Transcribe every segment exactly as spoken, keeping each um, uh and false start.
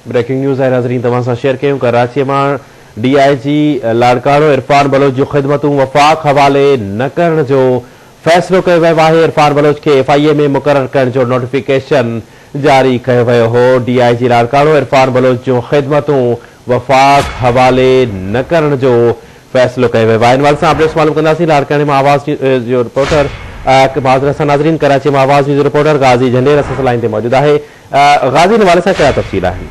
Breaking news है नाज़रीन तमाम सां शेयर कयूं। कराची में D I G Larkana Irfan Baloch जो ख़िदमतूं वफ़ाक़ हवाले न करण जो फ़ैसिलो कयो वियो आहे। इरफान बलोच के एफ आई ए में मुक़रर करण जो नोटिफिकेशन जारी कयो वियो हो। D I G Larkana Irfan Baloch जो ख़िदमतूं वफ़ाक़ हवाले न करण जो फ़ैसिलो कयो वियो आहे। इन वाले सां अपडेट्स मालूम कंदासीं। लाड़काणे में आवाज़ जो रिपोर्टर माज़रत सां नाज़रीन कराची में आवाज़ न्यूज़ रिपोर्टर गाज़ी झंडेर असां सां लाइन ते मौजूद आहे। गाज़ी इन वाले सां कहिड़ा तफ़सील आहिनि?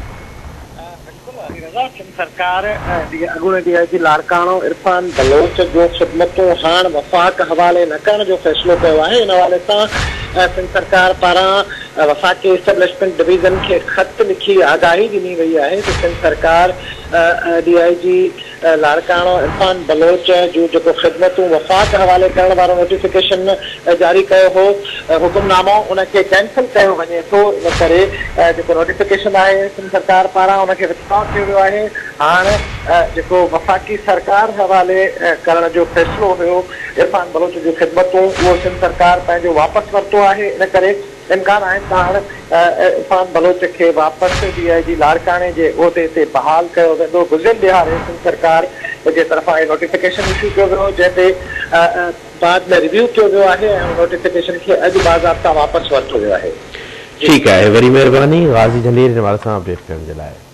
सरकार अॻूणे D I G Larkana Irfan Baloch जो ख़िदमतूं हाणे वफ़ाक़ हवाले न करण जो फ़ैसिलो कयो आहे। इन हवाले सां सिंध सरकार पारां वफ़ाक़ी एस्टेब्लिशमेंट डिवीज़न खे ख़त लिखी आगाही ॾिनी वई आहे त सिंध सरकार D I G Larkana Irfan Baloch जूं जेको ख़िदमतूं वफ़ाक़ हवाले करण वारो नोटिफिकेशन जारी कयो हो, हुकुमनामो उनखे कैंसिल कयो वञे थो। इन करे जेको नोटिफिकेशन आहे सिंध सरकार पारां उनखे विथड्रॉ कयो वियो आहे। हाणे जेको वफ़ाक़ी सरकार हवाले करण जो फ़ैसिलो हुयो इरफान बलोच जूं ख़िदमतूं, उहो सिंध सरकार पंहिंजो वापसि वरितो आहे। इन करे इम्कान आहिनि त हाणे इरफान बलोच खे वापसि डी आई जी लाड़काणे जे उहिदे ते बहाल कयो वेंदो। गुज़िरियल ॾियारे सिंध सरकार जे तरफ़ां इहो नोटिफिकेशन इशू कयो वियो जंहिं ते बाद में रिव्यू कयो वियो आहे ऐं नोटिफिकेशन खे अॼु बाज़ाब्ता वापसि वरितो वियो आहे। ठीकु आहे, वरी महिरबानी गाज़ी झंडेर इन वारे सां अपडेट करण जे लाइ।